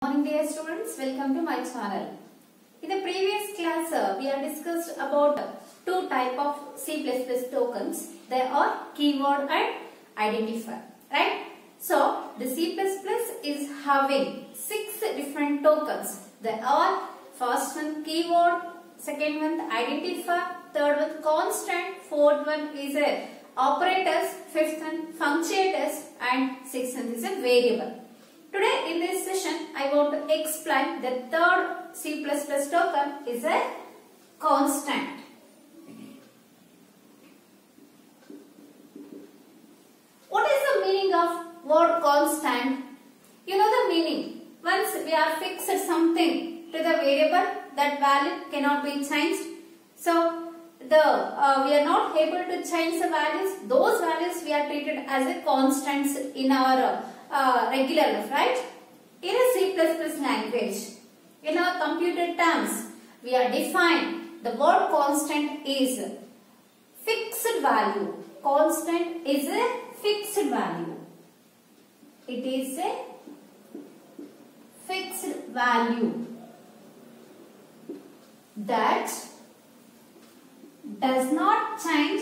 Morning dear students, welcome to my channel. In the previous class, we have discussed about two type of C++ tokens. They are keyword and identifier, right? So, the C++ is having 6 different tokens. They are first one keyword, second one identifier, third one constant, fourth one is a operators, fifth one punctuators, and sixth one is a variable. Today in this session, I want to explain the third C++ token is a constant. What is the meaning of word constant? You know the meaning. Once we are fixed something to the variable, that value cannot be changed. So, we are not able to change the values. Those values we are treated as a constants in our regular life, right? In a C++ language, in our computer terms, we are defined the word constant is fixed value. Constant is a fixed value. It is a fixed value that does not change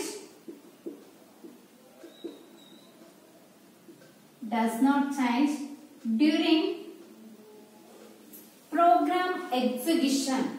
during program execution.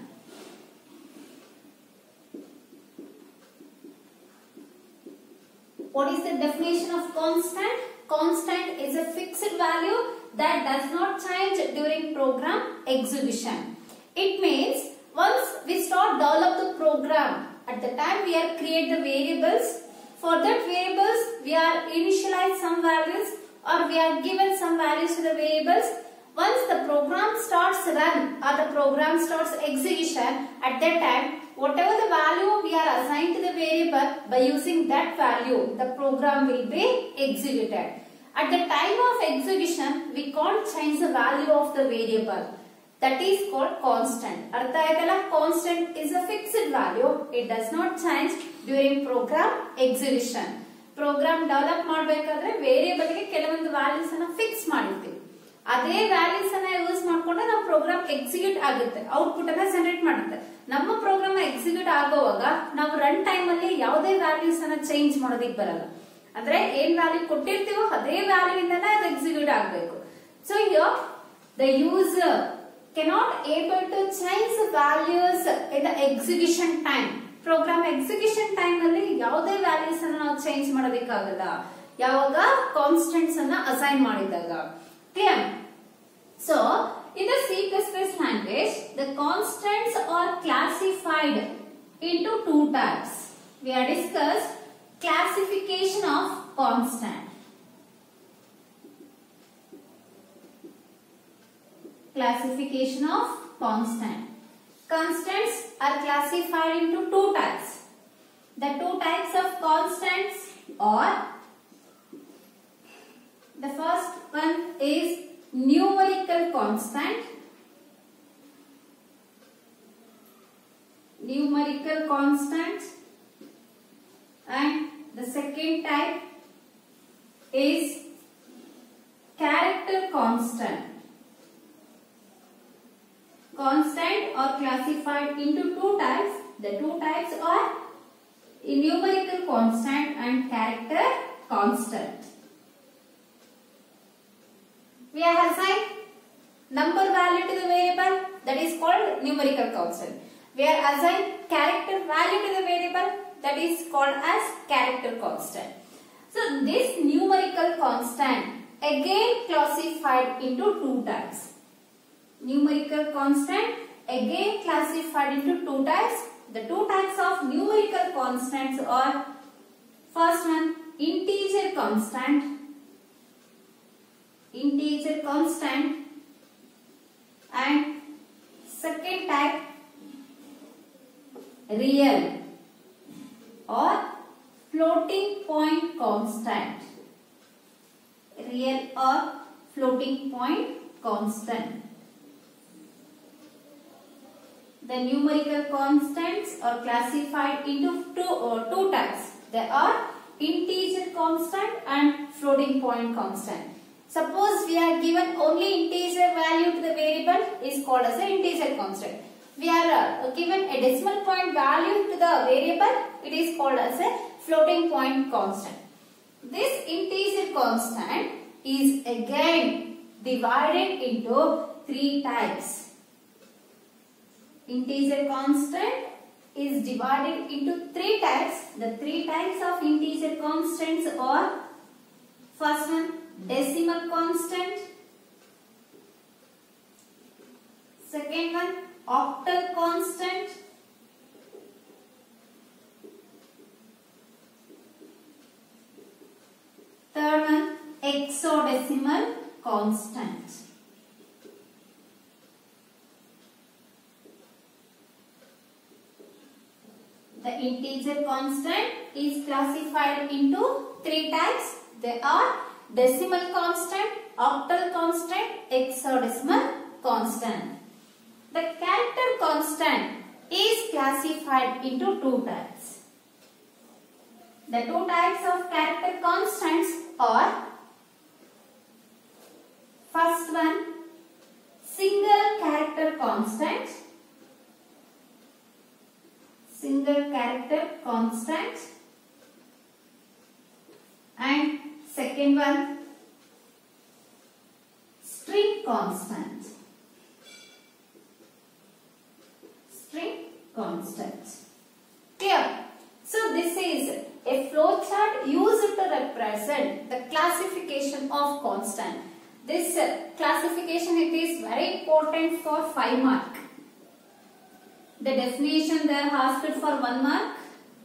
What is the definition of constant? Constant is a fixed value that does not change during program execution. It means once we start develop the program, at the time we are create the variables. For that variables, we are initialize some values or we are given some values to the variables. Once the program starts run or the program starts execution, at that time, whatever the value we are assigned to the variable, by using that value, the program will be executed. At the time of execution, we can't change the value of the variable. That is called constant. Constant is a fixed value. It does not change during program execution. Program develop ಮಾಡಬೇಕಾದ್ರೆ variable ಗೆ ಕೆಲವೊಂದು values ಅನ್ನು fix ಮಾಡಿರ್ತೀವಿ. ಅದೇ values ಅನ್ನು use ಮಾಡಿಕೊಂಡು ನಮ್ಮ program execute ಆಗುತ್ತೆ, ಔಟ್ಪುಟ್ ಅನ್ನು ಜನರೇಟ್ ಮಾಡುತ್ತೆ. ನಮ್ಮ ಪ್ರೋಗ್ರಾಮ್ ಎಕ್ಸಿಕ್ಯೂಟ್ ಆಗುವಾಗ ನಾವು ರನ್ ಟೈಮ್ ಅಲ್ಲಿ ಯಾವುದೇ ವ್ಯಾಲ್ಯೂಸ್ ಅನ್ನು ಚೇಂಜ್ ಮಾಡೋದಿಕ್ಕೆ ಬರಲ್ಲ. ಅಂದ್ರೆ ಏನ್ ವ್ಯಾಲ್ಯೂ ಕೊಟ್ಟಿರ್ತೀವೋ ಅದೇ ವ್ಯಾಲ್ಯೂ ಇಂದನೇ ಅದು ಎಕ್ಸಿಕ್ಯೂಟ್ ಆಗಬೇಕು. So here the user cannot able to change the values in the execution time. Program execution time ಅಲ್ಲಿ ಯಾವುದೇ ವ್ಯಾಲ್ಯೂಸ್ ಅನ್ನು ನಾವು ಚೇಂಜ್ ಮಾಡೋದಕ್ಕಾಗಲ್ಲ ಯಾವಾಗ ಕಾನ್ಸ್ಟೆಂಟ್ಸ್ ಅನ್ನು ಅಸೈನ್ ಮಾಡಿದಾಗ. Clear? So in the C++ language, the constants are classified into two types. We have discussed classification of constant. Classification of constant. Constants are classified into two types. The two types of constants are, the first one is numerical constant. Numerical constant, and the second type is character constant. Constant are classified into two types. The two types are numerical constant and character constant. We have assigned number value to the variable, that is called numerical constant. We are assigned character value to the variable, that is called as character constant. So this numerical constant again classified into two types. Numerical constant again classified into two types. The two types of numerical constants are, first one integer constant, and second type real or floating point constant. Real or floating point constant. The numerical constants are classified into two types. They are integer constant and floating point constant. Suppose we are given only integer value to the variable called as an integer constant. We are given a decimal point value to the variable, it is called as a floating point constant. This integer constant is again divided into three types. Integer constant is divided into three types. The three types of integer constants are: first one, decimal constant; second one, octal constant; third one, hexadecimal constant. The integer constant is classified into three types. They are decimal constant, octal constant, hexadecimal constant. The character constant is classified into two types. The two types of character constants are: first one, single character constant. Single character constant. And second one, string constant. String constant. Clear? So this is a flowchart used to represent the classification of constant. This classification, it is very important for 5 mark. The definition they are asked for 1 mark.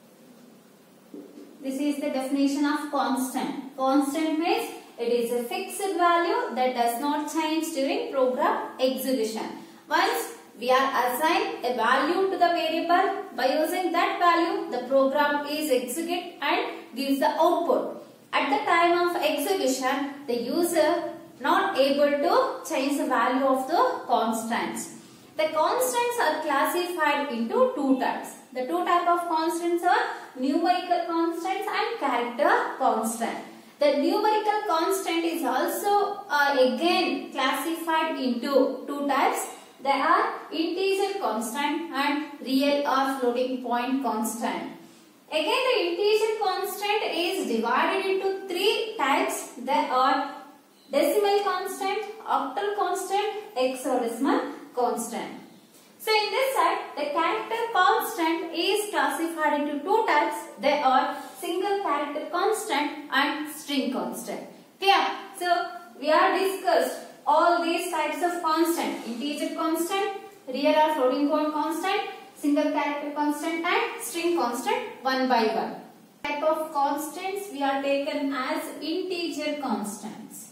This is the definition of constant. Constant means it is a fixed value that does not change during program execution. Once we are assigned a value to the variable, by using that value the program is executed and gives the output. At the time of execution, the user not able to change the value of the constants. The constants are classified into two types. The two types of constants are numerical constants and character constant. The numerical constant is also again classified into two types. They are integer constant and real or floating point constant. Again, the integer constant is divided into three types. They are decimal constant, octal constant, hexadecimal constant. So in this side, the character constant is classified into two types. They are single character constant and string constant. Clear? So we have discussed all these types of constant: integer constant, real or floating point constant, single character constant and string constant, one by one. Type of constants we are taken as integer constants.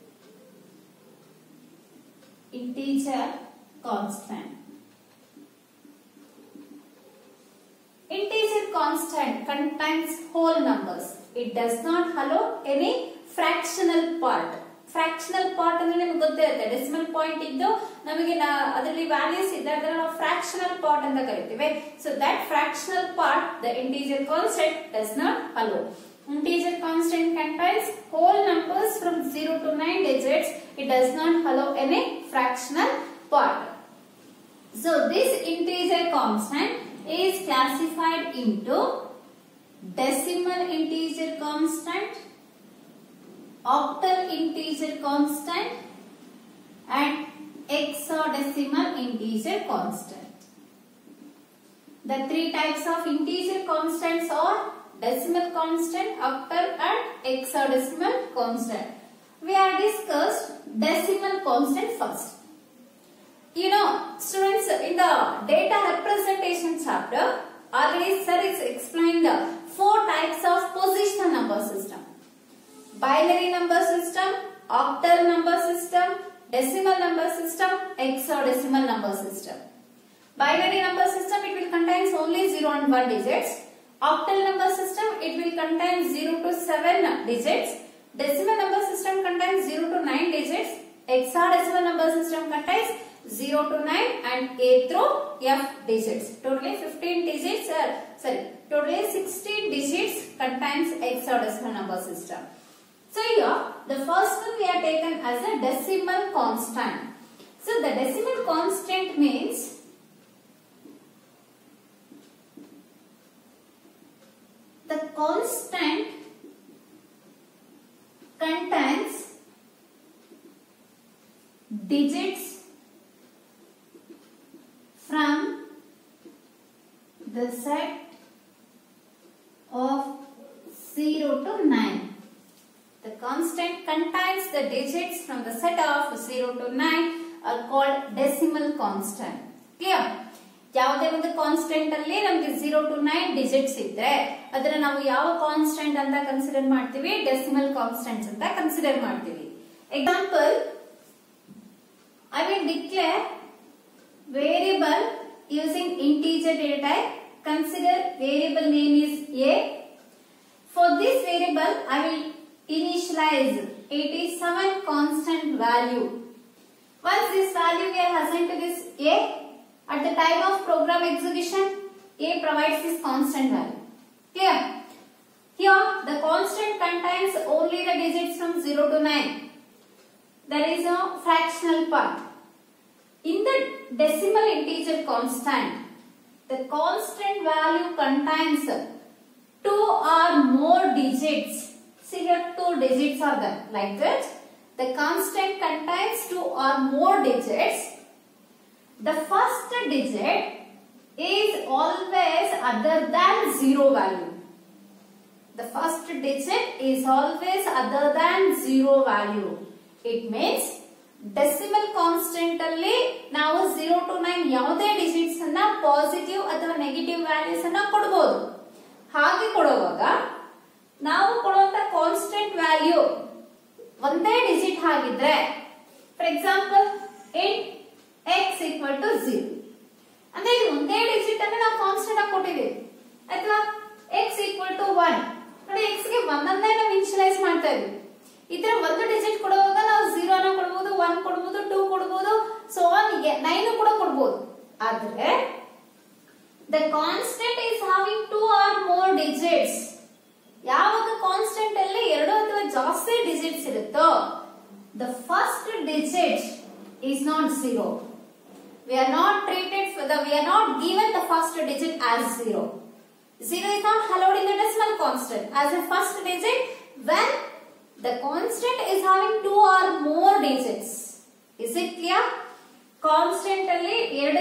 Integer constant. Integer constant contains whole numbers. It does not allow any fractional part. Fractional part ಅಂದ್ರೆ ನಿಮಗೆ ಗೊತ್ತಿರುತ್ತೆ. Decimal point ಇದ್ದು ನಮಗೆ ಅದರಲ್ಲಿ values ಇದ್ದಾಗ ನಾವು fractional part ಅಂತ ಕರಿತೀವಿ. So that fractional part the integer constant does not allow. Integer constant contains whole numbers from 0 to 9 digits. It does not allow any fractional part. So this integer constant is classified into decimal integer constant, octal integer constant and hexadecimal integer constant. The three types of integer constants are decimal constant, octal and hexadecimal constant. We have discussed decimal constant first. You know, students, in the data representation chapter, already sir is explained the 4 types of positional number system. Binary number system, octal number system, decimal number system, hexadecimal number system. Binary number system, it will contain only 0 and 1 digits. Octal number system, it will contain 0 to 7 digits. Decimal number system contains 0 to 9 digits. Hexadecimal number system contains 0 to 9 and A through F digits. Totally 15 digits, totally 16 digits contains hexadecimal number system. So here, the first one we are taken as a decimal constant. So the decimal constant means the constant contains digits from the set of 0 to 9. The constant contains the digits from the set of 0 to 9 are called decimal constant. Clear? ಯಾವುದೇ ಒಂದು constant ಅಲ್ಲಿ ನಮಗೆ 0 to 9 digits ಇದ್ರೆ ಅದನ್ನ ನಾವು ಯಾವ constant ಅಂತ consider ಮಾಡ್ತೀವಿ? ಡೆಸಿಮಲ್ ಕಾನ್ಸ್ಟೆಂಟ್ಸ್ ಅಂತ ಕನ್ಸಿಡರ್ ಮಾಡ್ತೀವಿ. Example, I will declare variable using integer data type. Consider variable name is A. For this variable, I will initialize 87 constant value. Once this value we are assigned to this A, at the time of program execution, A provides this constant value. Clear? Here, the constant contains only the digits from 0 to 9. There is a fractional part. In the decimal integer constant, the constant value contains 2 or more digits. See here, 2 digits are there. Like that, the constant contains 2 or more digits. The first digit is always other than 0 value. The first digit is always other than 0 value. It means decimal constant alli ನಾವು 0 to 9 ಯಾವುದೇ digits ಅನ್ನ positive ಅಥವಾ negative values ಅನ್ನ ಕೊಡಬಹುದು. ಹಾಗೆ ಕೊಡುವಾಗ ನಾವು ಕೊಡುವಂತ ಕಾನ್ಸ್ಟೆಂಟ್ ವ್ಯಾಲ್ಯೂ ಒಂದೇ ಡಿಜಿಟ್ ಆಗಿದ್ರೆ, for example int x equal to 0 ಅಂದ್ರೆ ಇದು ಒಂದೇ ಡಿಜಿಟ್ ಅನ್ನು ನಾವು ಕಾನ್ಸ್ಟೆಂಟ್ ಆಗಿ ಕೊಟ್ಟಿದ್ದೀವಿ. ಅಥವಾ x equal to 1 ನೋಡಿ, x ಗೆ 1 ಅನ್ನೇ ನಾವು ಇನಿಷಿಯಲೈಸ್ ಮಾಡ್ತಾ ಇದೀವಿ. ಇದರ ಒಂದು ಡಿಜಿಟ್ ಕೊಡುವಾಗ ನಾವು 0 ಅನ್ನು ಕೊಡಬಹುದು, 1 ಕೊಡಬಹುದು, 2 ಕೊಡಬಹುದು, so on 9 ಕೂಡ ಕೊಡಬಹುದು. ಆದರೆ the constant is having 2 or more digits. ಯಾವಾಗ ಕಾನ್ಸ್ಟೆಂಟ್ ಅಲ್ಲಿ 2 ಅಥವಾ ಜಾಸ್ತಿ ಡಿಜಿಟ್ಸ್ ಇರುತ್ತೋ, the first digit is not 0. We are not given the first digit as 0. 0 is not allowed in the decimal constant as a first digit when the constant is having 2 or more digits. Is it clear? Constant ಅಲ್ಲಿ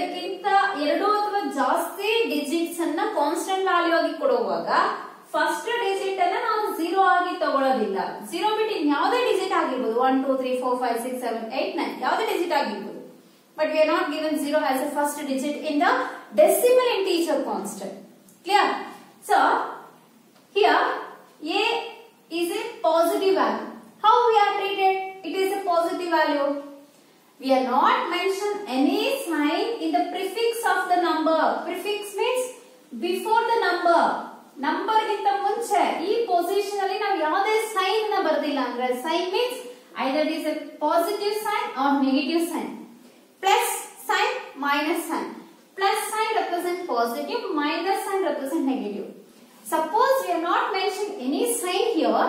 2 ಅಥವಾ ಜಾಸ್ತಿ digits ಅನ್ನ constant value ಆಗಿ ಕೊಡುವಾಗ first digit ಅನ್ನ ನಾವು 0 ಆಗಿ ತಗೊಳ್ಳೋದಿಲ್ಲ. 0 ಬಿಟ್ಟು ಯಾವುದೇ ಡಿಜಿಟ್ ಆಗಿರಬಹುದು, 1 2 3 4 5 6 7 8 9 ಯಾವುದೇ ಡಿಜಿಟ್ ಆಗಿರಬಹುದು. But we are not given 0 as a first digit in the decimal integer constant. Clear? So here A is a positive value. How we are treated? It is a positive value. We are not mentioned any sign in the prefix of the number. Prefix means before the number. Number ಗಿಂತ ಮುಂಚೆ ಈ position ಅಲ್ಲಿ ನಾವು ಯಾವುದೇ sign ನ ಬರ್ದಿಲ್ಲ ಅಂದ್ರೆ, sign means either it is a positive sign or negative sign. Plus sign, minus sign. Plus sign represent positive, minus sign represent negative. Suppose we are not mentioning any sign here,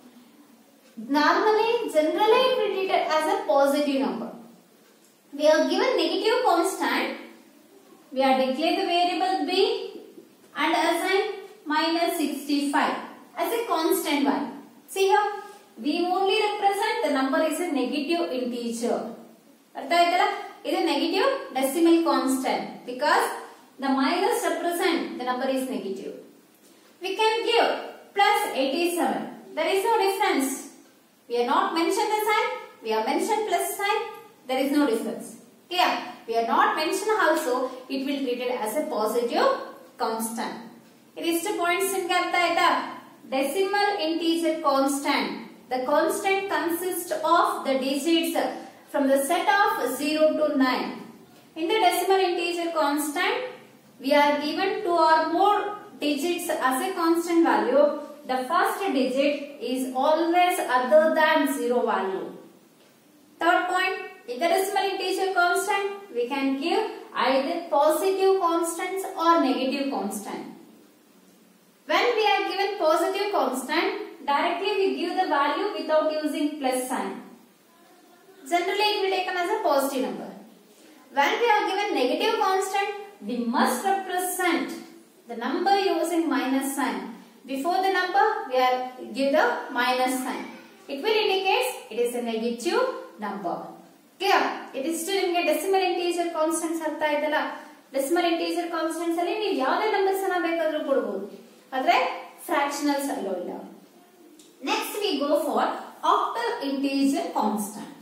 normally, generally it will be treated as a positive number. We are given negative constant, we are declared the variable b and assign minus 65 as a constant value. See here, we only represent the number is a negative integer. ಅರ್ಥ ಆಯ್ತಲ್ಲ? ಇದು negative decimal constant because the minus represent the number is negative. We can give plus 87. There is no difference. We are not mentioned the sign, we are mentioned plus sign, there is no difference. Clear? We are not mentioned also, it will treat it as a positive constant. Idiste points nimge artha aita? Decimal integer constant. The constant consists of the digits from the set of 0 to 9. In the decimal integer constant, we are given 2 or more digits as a constant value. The first digit is always other than 0 value. Third point, in the decimal integer constant, we can give either positive constants or negative constant. When we are given positive constant, directly we give the value without using plus sign. Generally, it will be taken as a positive number. when we are given negative constant, we must represent the number using minus sign. Before the number, we are give the minus sign. It will indicate it is a negative number. Clear? It is still in a decimal integer constants artha aitala. Decimal integer constants alli ನೀವು ಯಾವುದೇ numbers ಅನ್ನು ಬೇಕಾದರೂ ಕೊಡಬಹುದು. ಆದರೆ fractionals allo illa. Next we go for octal integer constant.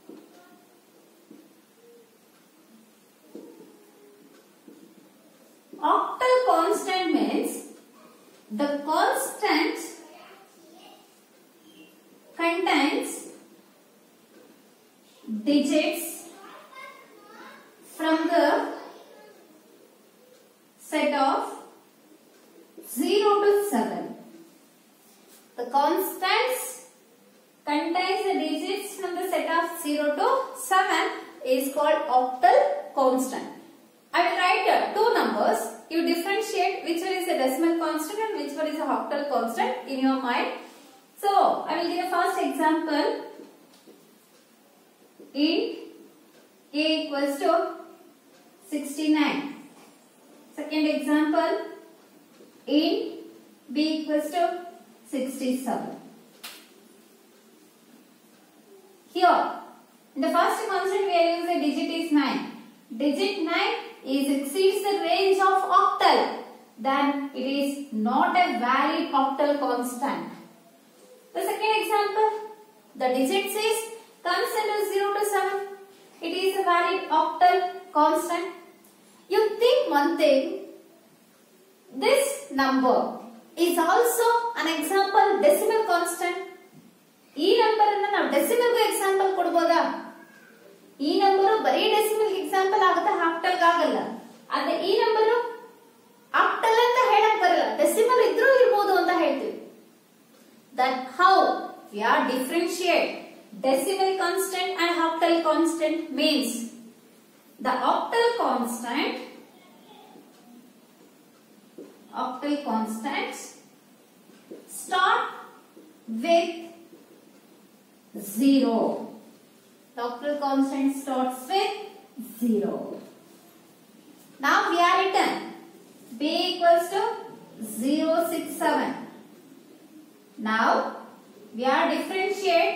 Octal constant means the constant contains digits from the set of 0 to 7. The constants contains the digits from the set of 0 to 7 is called octal constant. I will write two numbers. You differentiate which one is a decimal constant and which one is a octal constant in your mind. So, I will give a first example. Int a equals to 69. Second example. Int b equals to 67. Here, in the first constant we are using digit is 9. Digit 9 exceeds the range of octal, then it is not a valid octal constant. The second example, the digit is comes into 0 to 7. It is a valid octal constant. You think one thing, this number is also an example decimal constant. ಈ number ಅನ್ನು ನಾವು decimal ಗೆ example ಕೊಡಬಹುದಾ? ಈ number ಬರೀ decimal example ಆಗುತ್ತೆ, octal ಆಗಲ್ಲ. ಆದ್ರೆ ಈ ನಂಬರ್ ಆಕ್ಟಲ್ ಅಂತ ಹೇಳಕ್ ಬರಲ್ಲ, ಡೆಸಿಮಲ್ ಇದ್ರೂ ಇರಬಹುದು ಅಂತ ಹೇಳ್ತೀವಿ. That how we are differentiate decimal constant and octal constant means the octal constants start with 0. The octal constant starts with 0. Now we are written b equals to 067. Now we are differentiate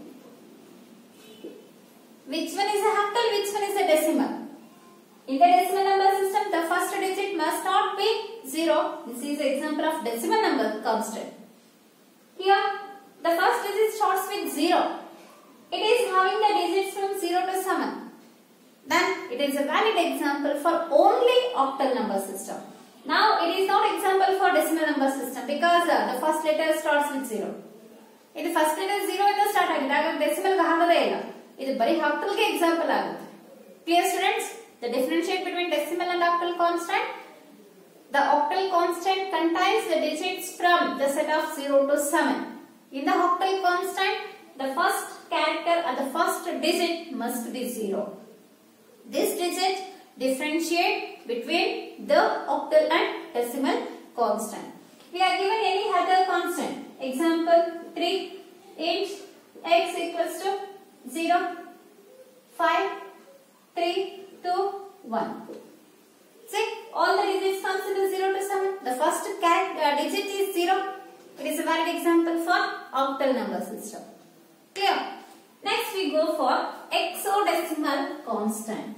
which one is a octal, which one is a decimal. In the decimal number system, the first digit must not be 0. This is an example of decimal number constant. Here, the first digit starts with 0. It is having the digits from 0 to 7. Then it is a valid example for only octal number system. Now it is not example for decimal number system because the first letter starts with 0. If the first letter 0 ಇಂದ start ಆಗಿದೆ, ಆಗ decimal ಗೆ ಆಗೋದೇ ಇಲ್ಲ. ಇದು ಬರೀ octal ಗೆ example ಆಗುತ್ತೆ. Clear students? The differentiate between decimal and octal constant. The octal constant contains the digits from the set of 0 to 7. In the octal constant, the first character or the first digit must be 0. This digit differentiate between the octal and decimal constant. We are given any other constant. Example 3. Int x equals to 0, 5, 3, 2, 1. See, all the digits comes into 0 to 7. The first digit is 0. It is a valid example for octal number system. Clear? Next we go for hexadecimal constant.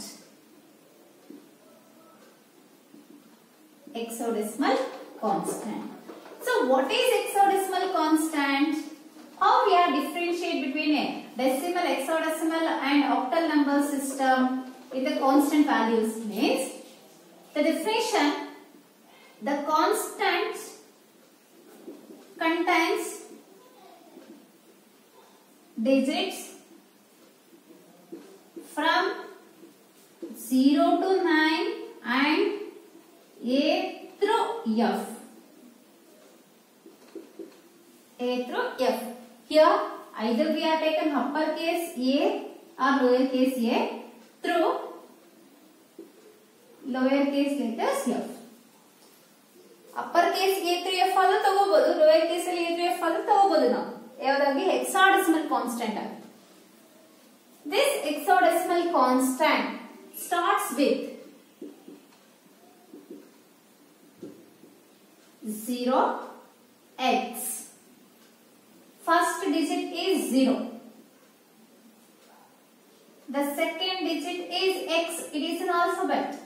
Hexadecimal constant. So what is hexadecimal constant? How we are differentiate between a decimal, hexadecimal and octal number system in the constant values means the definition, the constant contains digits from 0 to 9 and A through F. A through F. Here either we are taken uppercase A or lowercase a through lowercase letters F. Uppercase A through F ಆದ್ರೂ ತಗೋಬಹುದು, lowercase ಅಲ್ಲಿ A through F ಆದ್ರೂ ತಗೋಬಹುದು. ನಾವು ಯಾವ್ದಾಗಿ hexadecimal constant ಆಗಿ. This hexadecimal constant start with 0x. First digit is 0. The second digit is x. It is an alphabet.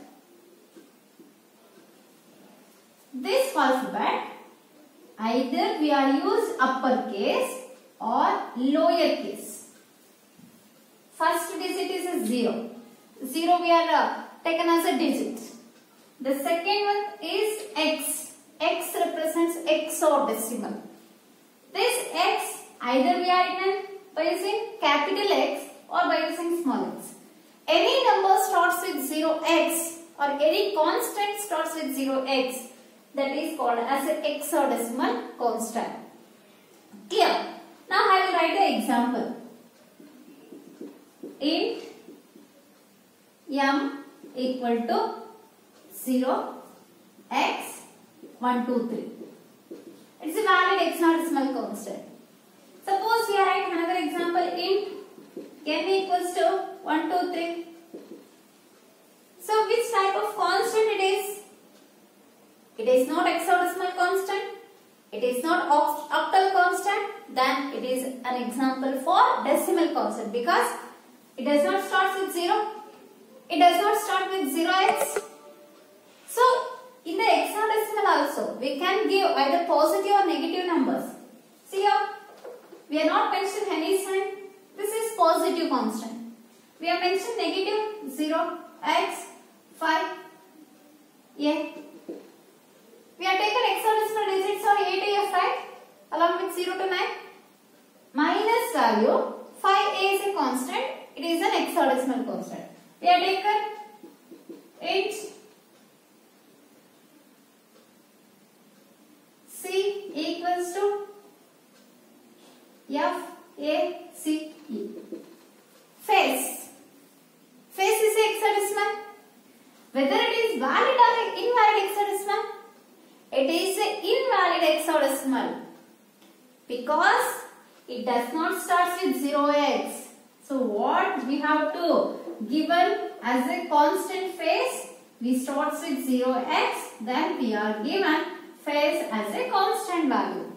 This alphabet, either we are use uppercase or lowercase. First digit is a 0. 0 we are taken as a digit. The second one is x. X represents hexadecimal. This x, either we are by using capital X or by using small x. Any number starts with 0x or any constant starts with 0x, that is called as a hexadecimal constant. Clear? Now I will write the example. Int m equal to 0x 1, 2, 3. It's a valid hexadecimal constant. Suppose we write another example. Int n equals to 1, 2, 3. So which type of constant it is? It is not hexadecimal constant. It is not octal constant. Then it is an example for decimal constant because it does not start with 0. It does not start with 0x. So in the hexadecimal also, we can give either positive or negative numbers. See here, we are not mentioned any sign. This is positive constant. We have mentioned negative 0x 5 a. We have taken hexadecimal digits or a to f, right? Along with 0 to 9. Minus value 5a is a constant. It is an hexadecimal constant. We have taken int c equals to f a c e. Face. Face is a hexadecimal. Whether it is valid or invalid hexadecimal, it is an invalid hexadecimal because it does not start with 0x. So what we have to given as a constant face, we start with 0x, then we are given face as a constant value.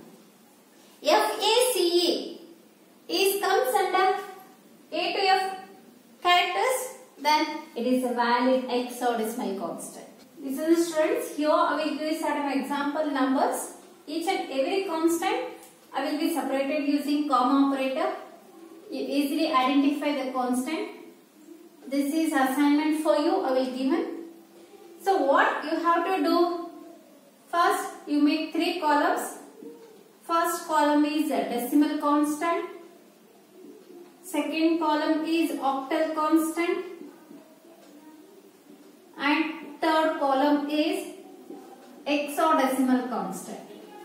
FACE is comes under A to F characters, then it is a valid hexadecimal constant. This is students, here I will give certain example numbers. Each and every constant I will be separated using comma operator. You easily identify the constant. This is assignment for you, I will given. So what you have to do? First you make 3 columns. First column is a decimal constant. Second column is octal constant. And third column is hexadecimal constant.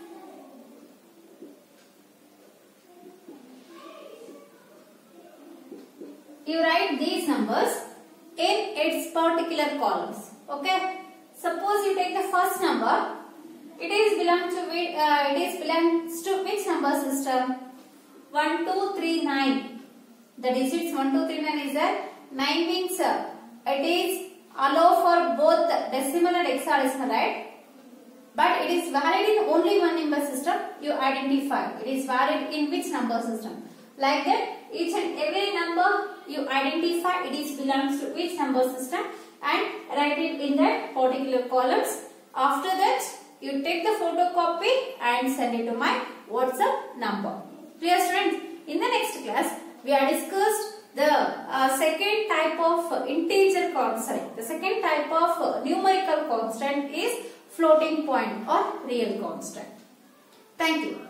You write these numbers in its particular columns. Okay. Suppose you take the first number. It belongs to which number system? 1, 2, 3, 9. The digits 1, 2, 3, 9 is there. 9 means it is allow for both decimal and hexadecimal, right? But it is valid in only one number system. You identify it is valid in which number system. Like that, each and every number you identify it is belongs to which number system and write it in that particular columns. After that, you take the photocopy and send it to my WhatsApp number. Dear students, in the next class, we have discussed the second type of integer constant. The second type of numerical constant is floating point or real constant. Thank you.